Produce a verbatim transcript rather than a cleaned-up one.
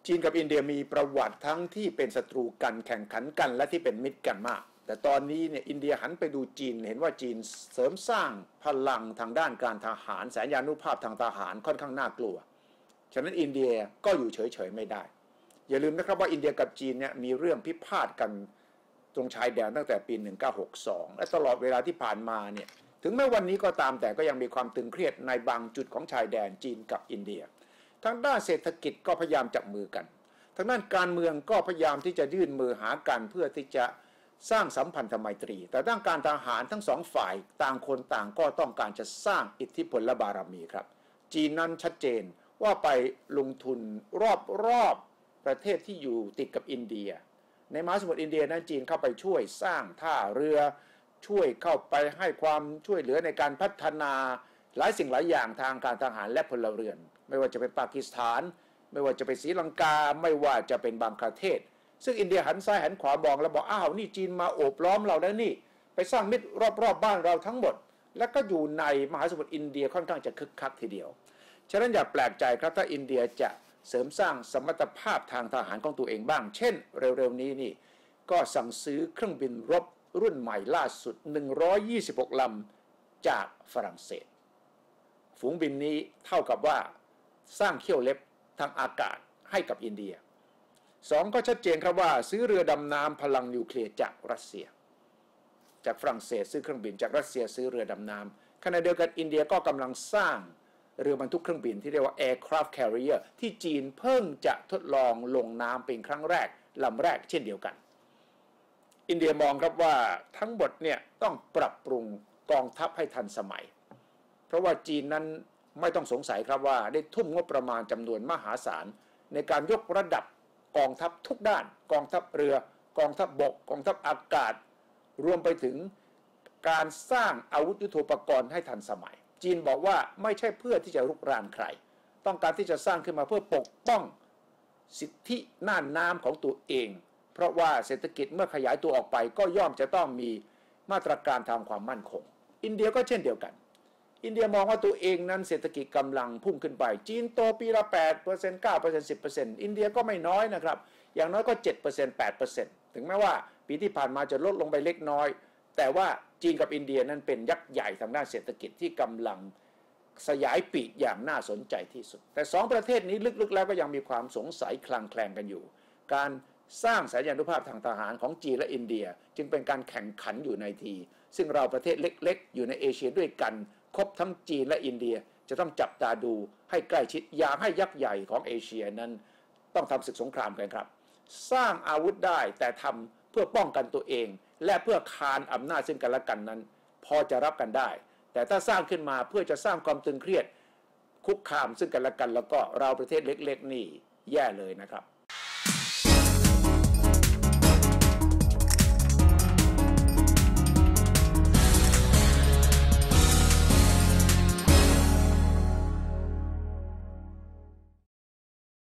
จีนกับอินเดียมีประวัติทั้งที่เป็นศัตรูกันแข่งขันกันและที่เป็นมิตรกันมากแต่ตอนนี้เนี่ยอินเดียหันไปดูจีนเห็นว่าจีนเสริมสร้างพลังทางด้านการทหารแสนยานุภาพทางทหารค่อนข้างน่ากลัวฉะนั้นอินเดียก็อยู่เฉยๆไม่ได้อย่าลืมนะครับว่าอินเดียกับจีนเนี่ยมีเรื่องพิพาทกันตรงชายแดนตั้งแต่ปีหนึ่งพันเก้าร้อยหกสิบสองและตลอดเวลาที่ผ่านมาเนี่ยถึงแม้วันนี้ก็ตามแต่ก็ยังมีความตึงเครียดในบางจุดของชายแดนจีนกับอินเดียทางด้านเศรษฐกิจก็พยายามจับมือกันทางด้านการเมืองก็พยายามที่จะยื่นมือหากันเพื่อที่จะสร้างสัมพันธไมตรีแต่ด้านการทหารทั้งสองฝ่ายต่างคนต่างก็ต้องการจะสร้างอิทธิพลและบารมีครับจีนนั้นชัดเจนว่าไปลงทุนรอบๆประเทศที่อยู่ติดกับอินเดียในมหาสมุทรอินเดียนั้นจีนเข้าไปช่วยสร้างท่าเรือช่วยเข้าไปให้ความช่วยเหลือในการพัฒนาหลายสิ่งหลายอย่างทางการทหารและพลเรือนไม่ว่าจะเป็นปากีสถานไม่ว่าจะเป็นศรีลังกาไม่ว่าจะเป็นบังคลาเทศซึ่งอินเดียหันซ้ายหันขวามองแล้วบอกอ้าวนี่จีนมาโอบล้อมเราแล้วนี่ไปสร้างมิตรรอบๆบ้านเราทั้งหมดแล้วก็อยู่ในมหาสมุทรอินเดียค่อนข้างจะคึกคักทีเดียวฉะนั้นอย่าแปลกใจครับถ้าอินเดียจะเสริมสร้างสมรรถภาพทางทหารของตัวเองบ้างเช่นเร็วๆนี้นี่ก็สั่งซื้อเครื่องบินรบรุ่นใหม่ล่าสุดหนึ่งร้อยยี่สิบหกลำจากฝรั่งเศสฝูงบินนี้เท่ากับว่าสร้างเขี้ยวเล็บทางอากาศให้กับอินเดียสองก็ชัดเจนครับว่าซื้อเรือดำน้ำพลังนิวเคลียร์จากรัสเซียจากฝรั่งเศสซื้อเครื่องบินจากรัสเซียซื้อเรือดำน้ำขณะเดียวกันอินเดียก็กำลังสร้างเรือบรรทุกเครื่องบินที่เรียกว่า aircraft carrier ที่จีนเพิ่งจะทดลองลงน้ำเป็นครั้งแรกลำแรกเช่นเดียวกันอินเดียมองครับว่าทั้งหมดเนี่ยต้องปรับปรุงกองทัพให้ทันสมัยเพราะว่าจีนนั้นไม่ต้องสงสัยครับว่าได้ทุ่มงบประมาณจำนวนมหาศาลในการยกระดับกองทัพทุกด้านกองทัพเรือกองทัพบกกองทัพอากาศรวมไปถึงการสร้างอาวุธยุทโธปกรณ์ให้ทันสมัยจีนบอกว่าไม่ใช่เพื่อที่จะรุกรานใครต้องการที่จะสร้างขึ้นมาเพื่อปกป้องสิทธิน่านน้ำของตัวเองเพราะว่าเศรษฐกิจเมื่อขยายตัวออกไปก็ย่อมจะต้องมีมาตรการทางความมั่นคงอินเดียก็เช่นเดียวกันอินเดียมองว่าตัวเองนั้นเศรษฐกิจกำลังพุ่งขึ้นไปจีนโตปีละ แปดเปอร์เซ็นต์ เก้าเปอร์เซ็นต์ สิบเปอร์เซ็นต์ อินเดียก็ไม่น้อยนะครับอย่างน้อยก็ เจ็ดเปอร์เซ็นต์ แปดเปอร์เซ็นต์ ถึงแม้ว่าปีที่ผ่านมาจะลดลงไปเล็กน้อยแต่ว่าจีนกับอินเดียนั้นเป็นยักษ์ใหญ่ทางด้านเศรษฐกิจที่กำลังสยายปีกอย่างน่าสนใจที่สุดแต่สองประเทศนี้ลึกๆแล้วก็ยังมีความสงสัยคลางแคลงกันอยู่การสร้างสัญญานุภาพทางทหารของจีนและอินเดียจึงเป็นการแข่งขันอยู่ในทีซึ่งเราประเทศเล็กๆอยู่ในเอเชียด้วยกันครบทั้งจีนและอินเดียจะต้องจับตาดูให้ใกล้ชิดอย่าให้ยักษ์ใหญ่ของเอเชียนั้นต้องทำศึกสงครามกันครับสร้างอาวุธได้แต่ทำเพื่อป้องกันตัวเองและเพื่อคานอำนาจซึ่งกันและกันนั้นพอจะรับกันได้แต่ถ้าสร้างขึ้นมาเพื่อจะสร้างความตึงเครียดคุกคามซึ่งกันและกันแล้วก็เราประเทศเล็กๆนี่แย่เลยนะครับ